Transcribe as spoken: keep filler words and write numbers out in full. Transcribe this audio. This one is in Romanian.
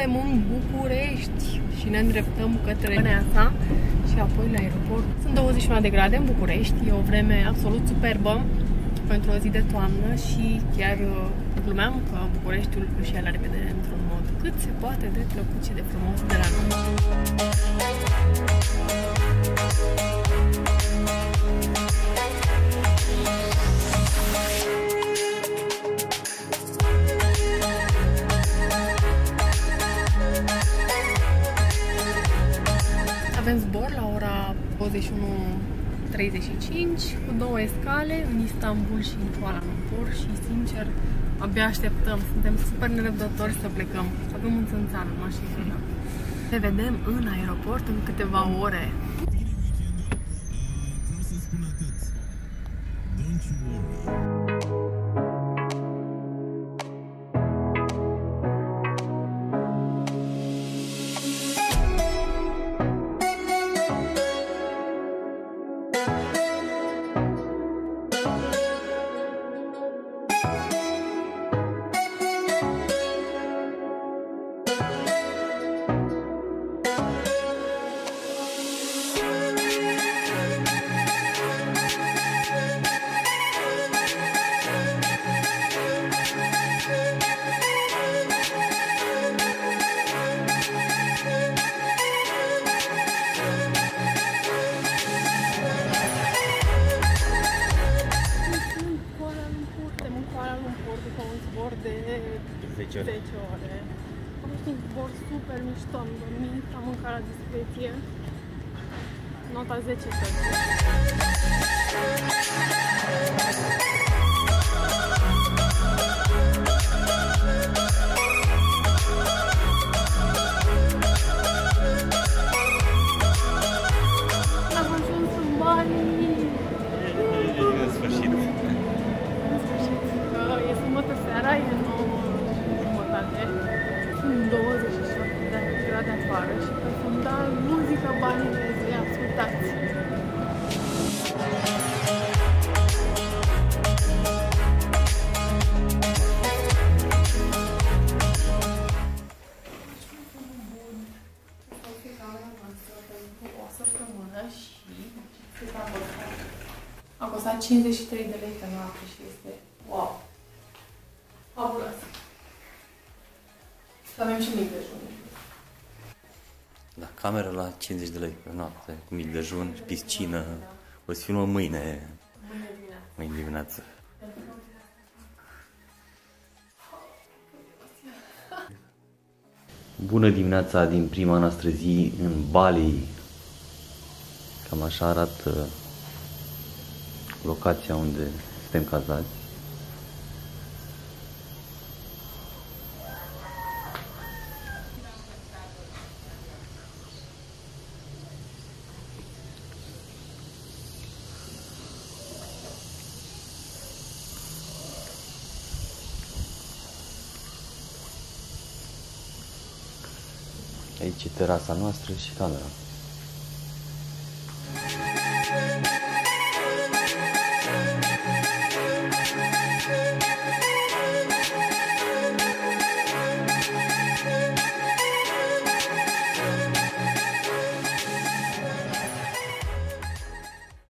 suntem în București și ne îndreptăm către Neasa și apoi la aeroport. Sunt douăzeci și unu de grade în București, e o vreme absolut superbă pentru o zi de toamnă și chiar glumeam că Bucureștiul își ia la revedere într-un mod cât se poate de plăcut și de frumos de la noi. Avem zbor la ora douăzeci și unu treizeci și cinci cu două escale în Istanbul și în Kuala Lumpur și, sincer, abia așteptăm. Suntem super nerăbdători să plecăm. Să avem un țânțar în mașină. Ne vedem în aeroport în câteva ore. Vreau să spun atât. Don't you worry. zece ore. Am fost un zbor super mișto, am dormit, am mâncat la discreție. Nota zece, cred. Am ajuns în Bali! În sfârșit! În sfârșit! E sâmbătă seara, e nouă jumătate. Sunt douăzeci și șapte de grade afară și pe fundal muzica balineză, ascultați! A costat cincizeci și trei de lei pe noapte și este wow! Fabulos! Și avem și mic dejun. Da, cameră la cincizeci de lei pe noapte, cu mic dejun, piscină. O să filmăm mâine. Mâine dimineață. Mâine dimineață. Bună dimineața din prima noastră zi în Bali. Cam așa arată locația unde suntem cazați. Aici e terasa noastră și camera.